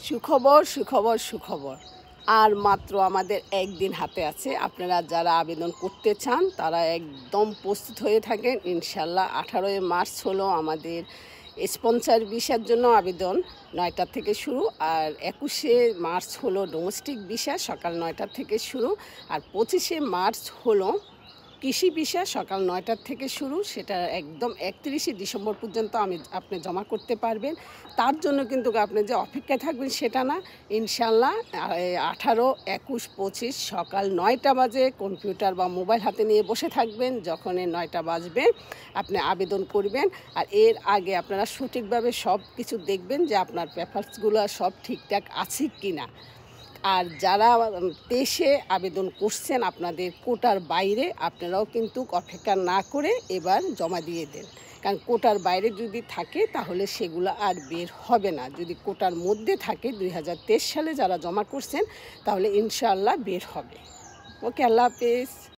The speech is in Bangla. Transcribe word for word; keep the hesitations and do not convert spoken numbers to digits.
সুখবর সুখবর সুখবর আর মাত্র আমাদের একদিন হাতে আছে। আপনারা যারা আবেদন করতে চান তারা একদম প্রস্তুত হয়ে থাকেন। ইনশাল্লাহ আঠারোই মার্চ হলো আমাদের স্পন্সর ভিসার জন্য আবেদন, নয়টা থেকে শুরু। আর একুশে মার্চ হলো ডোমেস্টিক ভিসা, সকাল নয়টা থেকে শুরু। আর পঁচিশে মার্চ হলো কৃষি ভিসা, সকাল নয়টার থেকে শুরু। সেটা একদম একত্রিশে ডিসেম্বর পর্যন্ত আমি আপনি জমা করতে পারবেন। তার জন্য কিন্তু আপনি যে অপেক্ষায় থাকবেন সেটা না। ইনশাল্লাহ আঠারো একুশ পঁচিশ সকাল নয়টা বাজে কম্পিউটার বা মোবাইল হাতে নিয়ে বসে থাকবেন। যখন এই নয়টা বাজবে আপনি আবেদন করবেন। আর এর আগে আপনারা সঠিকভাবে সব কিছু দেখবেন যে আপনার পেপারসগুলো সব ঠিকঠাক আছে কি না। আর যারা দেশে আবেদন করছেন আপনাদের কোটার বাইরে, আপনারাও কিন্তু অপেক্ষা না করে এবার জমা দিয়ে দেন। কারণ কোটার বাইরে যদি থাকে তাহলে সেগুলো আর বের হবে না। যদি কোটার মধ্যে থাকে দুই হাজার তেইশ সালে যারা জমা করছেন তাহলে ইনশাআল্লাহ বের হবে। ওকে, আল্লাহ হাফেজ।